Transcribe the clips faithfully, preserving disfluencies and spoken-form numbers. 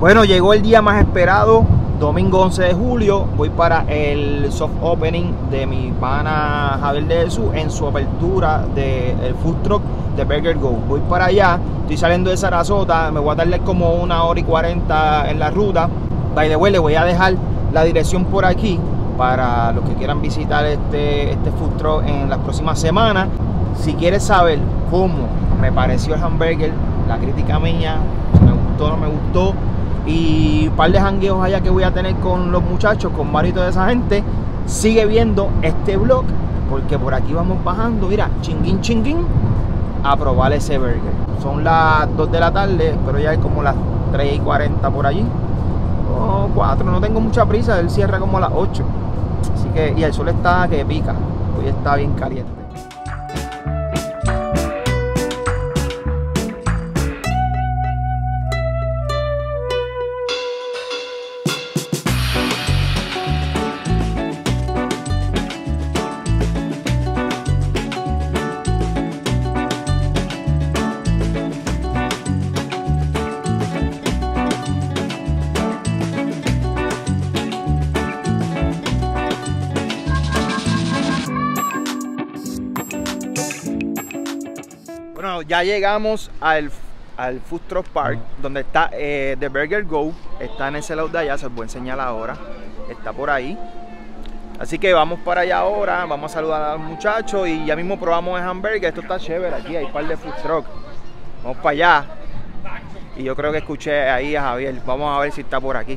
Bueno, llegó el día más esperado, domingo once de julio. Voy para el soft opening de mi pana Javier de Jesús en su apertura del food truck de Burger Go. Voy para allá, estoy saliendo de Sarasota, me voy a tardar como una hora y cuarenta en la ruta. By the way, le voy a dejar la dirección por aquí para los que quieran visitar este, este food truck en las próximas semanas. Si quieres saber cómo me pareció el hamburger, la crítica mía, si me gustó o no me gustó, y un par de jangueos allá que voy a tener con los muchachos, con Mario y toda esa gente, sigue viendo este vlog, porque por aquí vamos bajando, mira, chinguín chinguín, a probar ese burger. Son las dos de la tarde, pero ya es como las tres y cuarenta por allí, o cuatro, no tengo mucha prisa, él cierra como a las ocho, así que, y el sol está que pica, hoy está bien caliente. Bueno, ya llegamos al, al Food Truck Park, donde está eh, The Burger Go. Está en ese lado de allá, se los voy a enseñar ahora. Está por ahí. Así que vamos para allá ahora, vamos a saludar a los muchachos y ya mismo probamos el hamburger. Esto está chévere, aquí hay un par de food truck. Vamos para allá. Y yo creo que escuché ahí a Javier. Vamos a ver si está por aquí.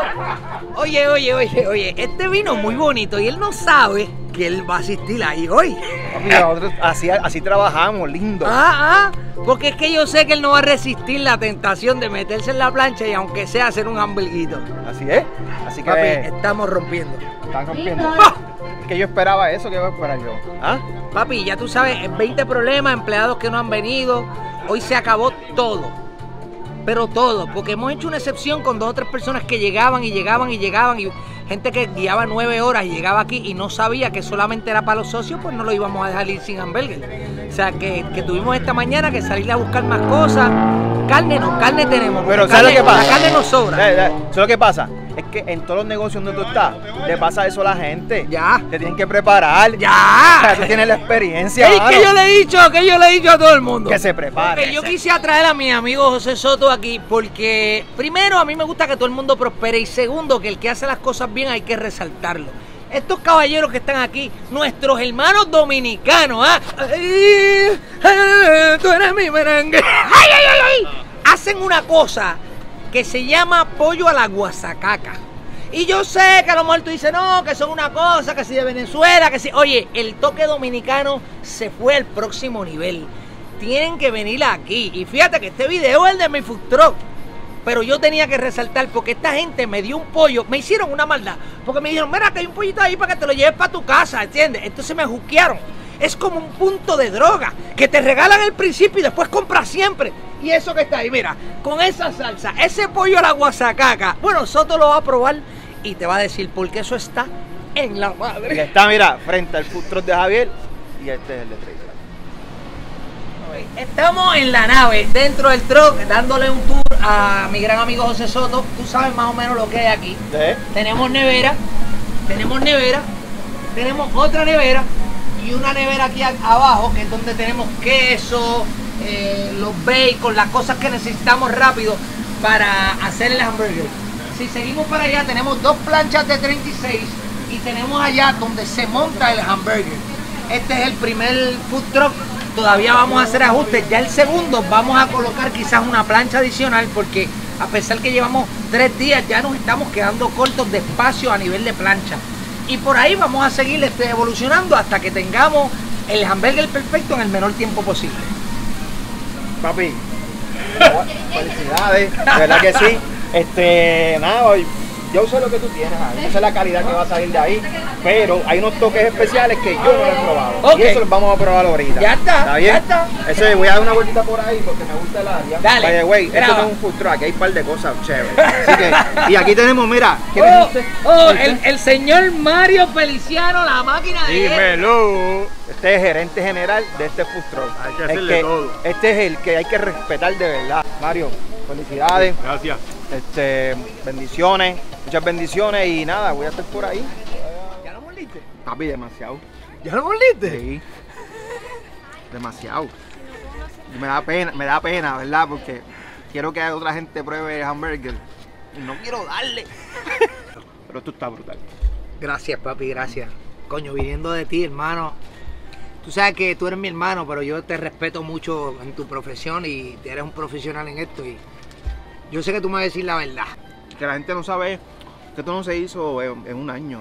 Oye, oye, oye, oye, este vino muy bonito y él no sabe que él va a asistir ahí hoy. Nosotros así, así trabajamos, lindo. Ah, ah, porque es que yo sé que él no va a resistir la tentación de meterse en la plancha y aunque sea hacer un hamburguito. Así es. Así que papi, estamos rompiendo. Están rompiendo. ¡Ah! Que yo esperaba eso, que voy a esperar yo. ¿Ah? Papi, ya tú sabes, veinte problemas, empleados que no han venido. Hoy se acabó todo. Pero todo, porque hemos hecho una excepción con dos o tres personas que llegaban y llegaban y llegaban y gente que guiaba nueve horas y llegaba aquí y no sabía que solamente era para los socios, pues no lo íbamos a dejar ir sin hamburger. O sea, que, que tuvimos esta mañana que salir a buscar más cosas. Carne no, carne tenemos. Pero carne, ¿sabes lo que pasa? La carne nos sobra. ¿Sabes lo que pasa? Es que en todos los negocios donde tú estás, le pasa eso a la gente. Ya. Te tienen que preparar. Ya. O sea, tú tienes la experiencia. Es que yo le he dicho, que yo le he dicho a todo el mundo. Que se prepare. Que yo quise traer a mi amigo José Soto aquí porque, primero, a mí me gusta que todo el mundo prospere y segundo, que el que hace las cosas bien hay que resaltarlo. Estos caballeros que están aquí, nuestros hermanos dominicanos, ¿ah? Ay, ay, tú eres mi merengue. Ay, ay, ay, ay. Hacen una cosa que se llama pollo a la guasacaca. Y yo sé que a lo mejor tú dices, no, que son una cosa, que si de Venezuela, que si... Oye, el toque dominicano se fue al próximo nivel. Tienen que venir aquí. Y fíjate que este video es el de mi food truck. Pero yo tenía que resaltar porque esta gente me dio un pollo, me hicieron una maldad. Porque me dijeron, mira que hay un pollito ahí para que te lo lleves para tu casa, ¿entiendes? Entonces me juquearon. Es como un punto de droga que te regalan al principio y después compras siempre. Y eso que está ahí, mira, con esa salsa, ese pollo a la guasacaca. Bueno, Soto lo va a probar y te va a decir por qué eso está en la madre. Que está, mira, frente al food truck de Javier y este es el de Trey. Estamos en la nave, dentro del truck, dándole un tour a mi gran amigo José Soto. Tú sabes más o menos lo que hay aquí. ¿Sí? Tenemos nevera, tenemos nevera, tenemos otra nevera y una nevera aquí abajo, que es donde tenemos queso, eh, los bacon, las cosas que necesitamos rápido para hacer el hamburger. Si seguimos para allá, tenemos dos planchas de treinta y seis y tenemos allá donde se monta el hamburger. Este es el primer food truck. Todavía vamos a hacer ajustes. Ya el segundo vamos a colocar quizás una plancha adicional porque a pesar que llevamos tres días ya nos estamos quedando cortos de espacio a nivel de plancha. Y por ahí vamos a seguir este, evolucionando hasta que tengamos el hamburger perfecto en el menor tiempo posible. Papi, felicidades, de verdad que sí. Este, nada, hoy yo sé lo que tú tienes ahí, yo sé la calidad que va a salir de ahí, pero hay unos toques especiales que yo no lo he probado. Okay. Y eso los vamos a probar ahorita. Ya está, ¿Está bien? ya está. Eso, voy a dar una vueltita por ahí porque me gusta el área. Dale. By the way, esto Graba. no es un food truck, hay un par de cosas chéveres. Así que, y aquí tenemos, mira, ¿quién Oh, es este? oh, ¿Este? el, el señor Mario Feliciano, la máquina de... Dímelo. Este es gerente general de este food truck. Hay que Es hacerle que todo. Este es el que hay que respetar de verdad. Mario, felicidades. Gracias. Este, bendiciones, muchas bendiciones y nada, voy a estar por ahí. ¿Ya lo mordiste? Papi, demasiado. ¿Ya lo mordiste? Sí. Demasiado. Me da pena, me da pena, ¿verdad? Porque quiero que otra gente pruebe hamburger y no quiero darle. Pero esto está brutal. Gracias, papi, gracias. Coño, viniendo de ti, hermano. Tú sabes que tú eres mi hermano, pero yo te respeto mucho en tu profesión y eres un profesional en esto. Y yo sé que tú me vas a decir la verdad. Que la gente no sabe que esto no se hizo en, en un año.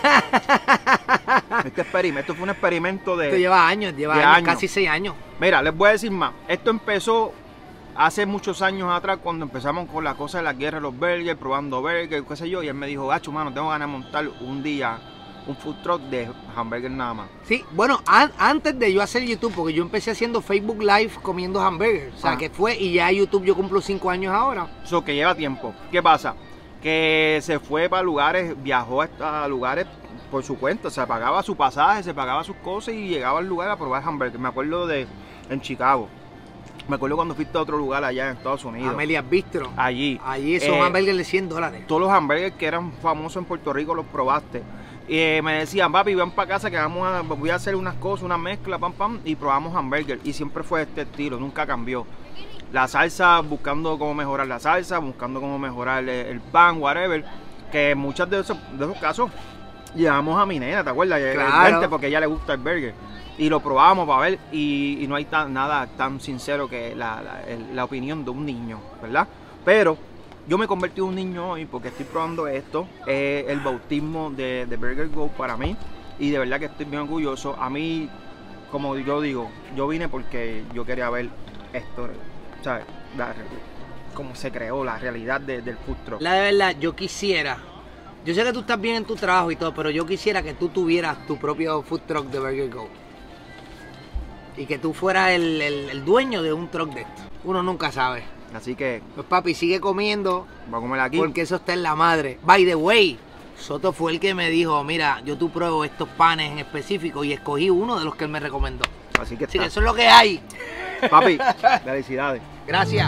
Este experimento, esto fue un experimento de... Esto lleva años, lleva años, años, casi seis años. Mira, les voy a decir más. Esto empezó hace muchos años atrás cuando empezamos con la cosa de la guerra de los burgers, probando burgers, qué sé yo. Y él me dijo, gacho, mano, tengo ganas de montar un día un food truck de hamburger nada más. Sí, bueno, an antes de yo hacer YouTube, porque yo empecé haciendo Facebook Live comiendo hamburgers. O sea, ah. que fue, y ya YouTube yo cumplo cinco años ahora. Eso que lleva tiempo. ¿Qué pasa? Que se fue para lugares, viajó a lugares por su cuenta, se pagaba su pasaje, se pagaba sus cosas y llegaba al lugar a probar hamburguesas. Me acuerdo de en Chicago, me acuerdo cuando fuiste a otro lugar allá en Estados Unidos. Amelia's Bistro. Allí. Allí son eh, hamburguesas de cien dólares. Todos los hamburguesas que eran famosos en Puerto Rico los probaste. Y eh, me decían, papi, ven para casa que vamos a, voy a hacer unas cosas, una mezcla, pam, pam, y probamos hamburger. Y siempre fue este estilo, nunca cambió. La salsa, buscando cómo mejorar la salsa, buscando cómo mejorar el, el pan, whatever. Que en muchos de esos, de esos casos llevamos a mi nena, ¿te acuerdas? Claro. Porque a ella le gusta el burger. Y lo probamos para ver y, y no hay tan, nada tan sincero que la, la, el, la opinión de un niño, ¿verdad? Pero yo me convertí en un niño hoy porque estoy probando esto. Es el bautismo de, de Burger Go para mí. Y de verdad que estoy bien orgulloso. A mí, como yo digo, yo vine porque yo quería ver esto, ¿sabes? La, cómo se creó la realidad de, del food truck. La de verdad, yo quisiera, yo sé que tú estás bien en tu trabajo y todo, pero yo quisiera que tú tuvieras tu propio food truck de Burger Go. Y que tú fueras el, el, el dueño de un truck de esto. Uno nunca sabe. Así que, pues papi, sigue comiendo. Va a comer aquí. Porque eso está en la madre. By the way, Soto fue el que me dijo, mira, yo tú pruebo estos panes en específico y escogí uno de los que él me recomendó. Así que, Así que eso es lo que hay. Papi, felicidades. Gracias.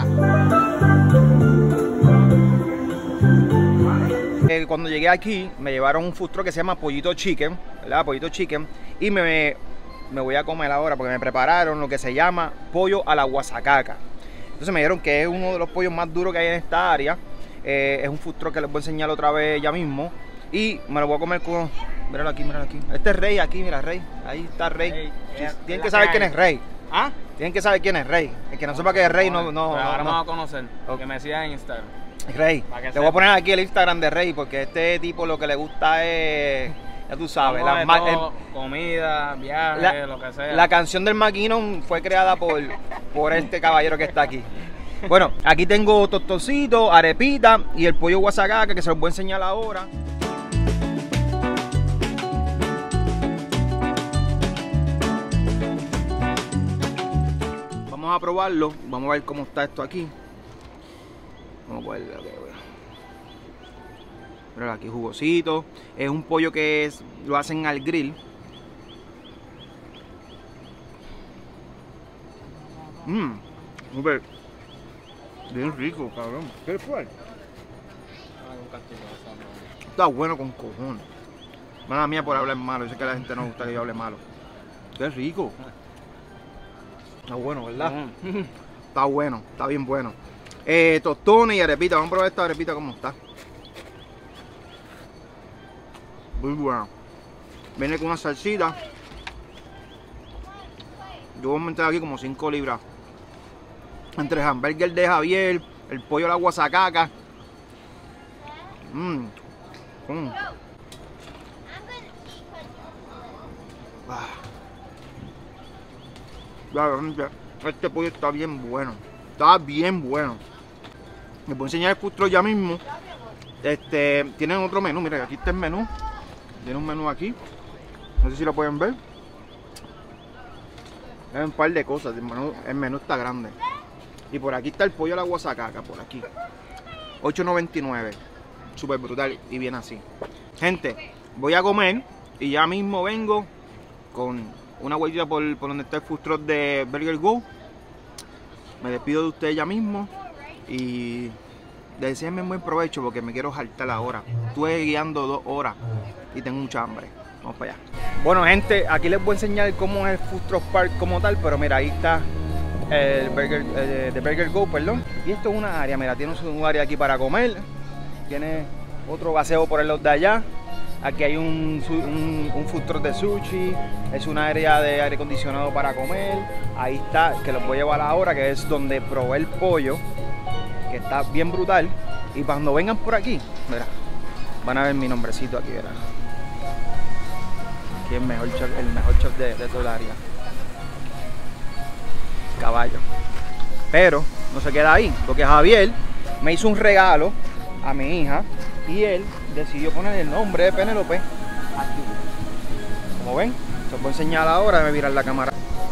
Cuando llegué aquí, me llevaron un food truck que se llama Pollito Chicken, ¿verdad? Pollito Chicken. Y me, me voy a comer ahora porque me prepararon lo que se llama pollo a la guasacaca. Entonces me dijeron que es uno de los pollos más duros que hay en esta área. Eh, es un food truck que les voy a enseñar otra vez ya mismo. Y me lo voy a comer con... Míralo aquí, míralo aquí. Este es Rey aquí, mira, Rey. Ahí está Rey. Hey, sí, tienen que saber quién es Rey. ¿Ah? Tienen que saber quién es Rey. El que no sepa que es Rey no... no, Pero ahora no, me no. va a conocer. Okay. Que me sigan en Instagram. Rey. Te voy a poner aquí el Instagram de Rey porque este tipo lo que le gusta es... Ya tú sabes, la, todo, el, comida, viajes, la, lo que sea. La canción del Maquinón fue creada por, por este caballero que está aquí. Bueno, aquí tengo tostoncito, arepita y el pollo guasacaca que se los voy a enseñar ahora. Vamos a probarlo, vamos a ver cómo está esto aquí. Vamos a verlo, okay. Pero aquí jugosito, es un pollo que es, lo hacen al grill. Mmm, súper bien rico, cabrón. ¿Quieres probar? Está bueno con cojones. Mala mía por hablar malo, yo sé que a la gente no gusta que yo hable malo. Qué rico. Está bueno, ¿verdad? Mm. Está bueno, está bien bueno. Eh, tostones y arepita, vamos a probar esta arepita como está. Muy bueno. Viene con una salsita. Yo voy a meter aquí como cinco libras. Entre el hamburger de Javier, el pollo a la guasacaca. Mmm. Mm. Ah. Este pollo está bien bueno. Está bien bueno. Les voy a enseñar el food truck ya mismo. Este, tienen otro menú. Mira, aquí está el menú. Tiene un menú aquí. No sé si lo pueden ver. Hay un par de cosas. El menú, el menú está grande. Y por aquí está el pollo a la guasacaca. Por aquí. ocho noventa y nueve. Súper brutal. Y bien así. Gente, voy a comer. Y ya mismo vengo con una vuelta por, por donde está el food truck de Burger Go. Me despido de ustedes ya mismo. Y Deseame buen provecho porque me quiero saltar ahora. Estuve guiando dos horas y tengo mucha hambre. Vamos para allá. Bueno, gente, aquí les voy a enseñar cómo es el Food Truck Park como tal, pero mira, ahí está el Burger, eh, de Burger Go, perdón. Y esto es una área, mira, tiene un área aquí para comer. Tiene otro gaseo por el lado de allá. Aquí hay un, un, un food truck de sushi. Es un área de aire acondicionado para comer. Ahí está, que los voy a llevar ahora, que es donde probé el pollo, que está bien brutal. Y cuando vengan por aquí, mira, van a ver mi nombrecito aquí, mira. Aquí el mejor chef, el mejor chef de, de toda el área. Caballo. Pero no se queda ahí, porque Javier me hizo un regalo a mi hija y él decidió poner el nombre de Penélope aquí. Como ven, se los voy a enseñar ahora, déjame mirar la cámara.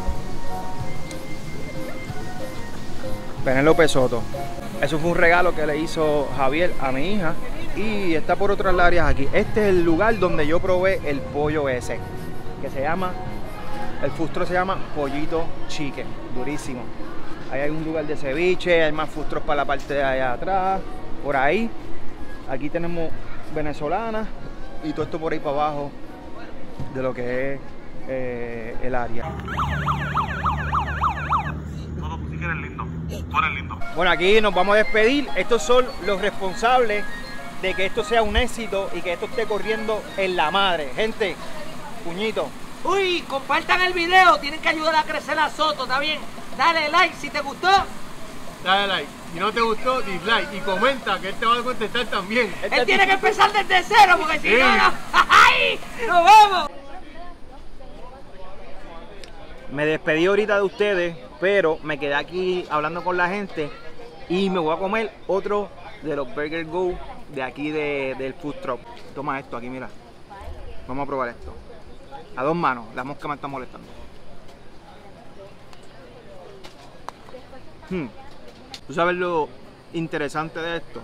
Penélope Soto. Eso fue un regalo que le hizo Javier a mi hija y está por otras áreas aquí. Este es el lugar donde yo probé el pollo ese, que se llama, el food truck se llama Pollito Chicken, durísimo. Ahí hay un lugar de ceviche, hay más food trucks para la parte de allá atrás, por ahí. Aquí tenemos venezolana y todo esto por ahí para abajo de lo que es eh, el área. Todo tú sí que eres lindo. Tú eres lindo. Bueno, aquí nos vamos a despedir. Estos son los responsables de que esto sea un éxito y que esto esté corriendo en la madre. Gente, puñito. Uy, compartan el video, tienen que ayudar a crecer a Soto, ¿está bien? Dale like si te gustó. Dale like. Si no te gustó, dislike. Y comenta que él te va a contestar también. Él tiene que empezar desde cero porque si Sí. no, no. ¡Ay! ¡Nos vemos! Me despedí ahorita de ustedes, pero me quedé aquí hablando con la gente y me voy a comer otro de los Burger Go de aquí de, del food truck. Toma esto aquí, mira. Vamos a probar esto. A dos manos, la mosca me está molestando. Hmm. ¿Tú sabes lo interesante de esto?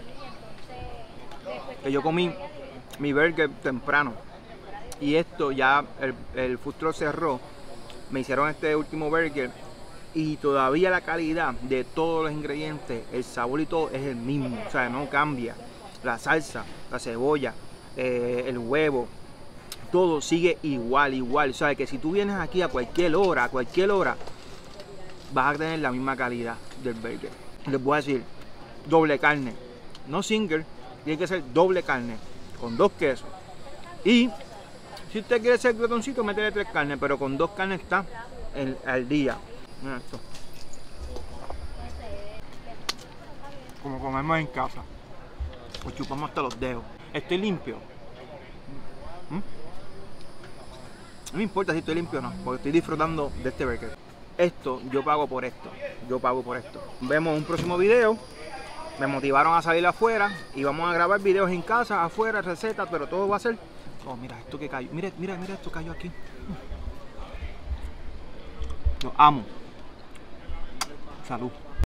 Que yo comí mi burger temprano y esto ya, el, el food truck cerró. Me hicieron este último burger y todavía la calidad de todos los ingredientes, el sabor y todo es el mismo, o sea, no cambia. La salsa, la cebolla, eh, el huevo, todo sigue igual, igual. O sea, que si tú vienes aquí a cualquier hora, a cualquier hora, vas a tener la misma calidad del burger. Les voy a decir, doble carne, no single, tiene que ser doble carne, con dos quesos. Y si usted quiere ser glotoncito, métele tres carnes, pero con dos carnes está el, al día. Mira esto. Como comemos en casa. O chupamos hasta los dedos. Estoy limpio. ¿Mm? No me importa si estoy limpio o no, porque estoy disfrutando de este burger. Esto, yo pago por esto. Yo pago por esto. Vemos un próximo video. Me motivaron a salir afuera y vamos a grabar videos en casa, afuera, recetas, pero todo va a ser... Oh, mira esto que cayó. Mira, mira, mira esto cayó aquí. Lo amo. Salud.